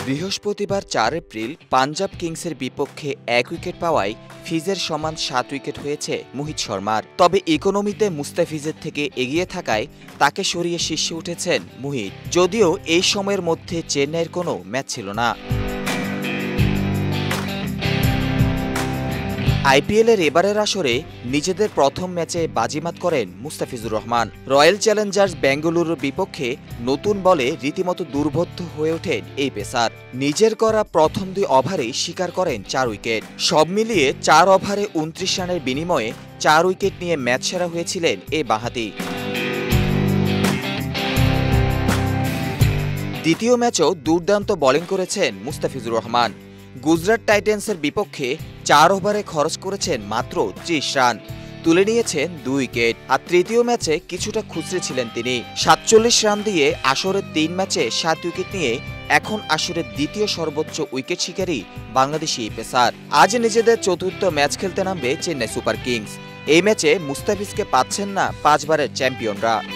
বৃহস্পতিবার ৪ এপ্রিল পাঞ্জাব কিংসের বিপক্ষে ১ উইকেট পাওয়ায় ফিজের সমান ৭ উইকেট হয়েছে মোহিত শর্মার। তবে ইকোনমিতে মুস্তাফিজের থেকে এগিয়ে থাকায় তাকে সরিয়ে শীর্ষে উঠেছেন মোহিত, যদিও এই সময়ের মধ্যে চেন্নাইয়ের কোনো ম্যাচ ছিল না। আইপিএলের এবারের আসরে নিজেদের প্রথম ম্যাচে বাজিমাত করেন মুস্তাফিজুর রহমান। রয়্যাল চ্যালেঞ্জার্স বেঙ্গালুরুর বিপক্ষে নতুন বলে রীতিমতো দুর্বোধ্য হয়ে ওঠেন এই পেসার। নিজের করা প্রথম ২ ওভারেই শিকার করেন ৪ উইকেট। সব মিলিয়ে ৪ ওভারে ২৯ রানের বিনিময়ে ৪ উইকেট নিয়ে ম্যাচ সেরা হয়েছিলেন এই বাঁহাতি। দ্বিতীয় ম্যাচেও দুর্দান্ত বোলিং করেছেন মুস্তাফিজুর রহমান। গুজরাট টাইটান্সের বিপক্ষে ৪ ওভারে খরচ করেছেন মাত্র ৩০ রান, তুলে নিয়েছেন ২ উইকেট। আর তৃতীয় ম্যাচে কিছুটা খুচরে ছিলেন তিনি। ৪৭ রান দিয়ে আসরের ৩ ম্যাচে ৭ উইকেট নিয়ে এখন আসরের দ্বিতীয় সর্বোচ্চ উইকেট শিকারী বাংলাদেশি এই পেসার। আজ নিজেদের চতুর্থ ম্যাচ খেলতে নামবে চেন্নাই সুপার কিংস। এই ম্যাচে মুস্তাফিজকে পাচ্ছেন না ৫ বারের চ্যাম্পিয়নরা।